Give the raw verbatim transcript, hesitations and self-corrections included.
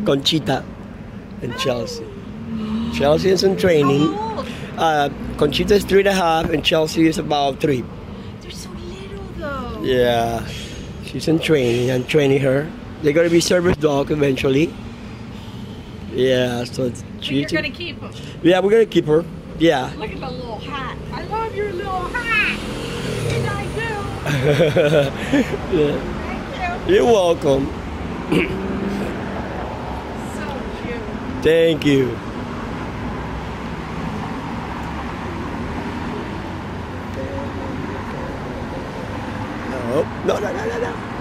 Conchita and Chelsea. Chelsea is in training. How old? Uh, Conchita is three and a half, and Chelsea is about three. They're so little though. Yeah, she's in training. I'm training her. They're gonna be service dog eventually. Yeah, so But she. you're gonna keep them. Yeah, we're gonna keep her. Yeah. Look at the little hat. I love your little hat. And I do. Yeah. Thank you. You're welcome. So cute. Thank you. No, no, no, no, no, no.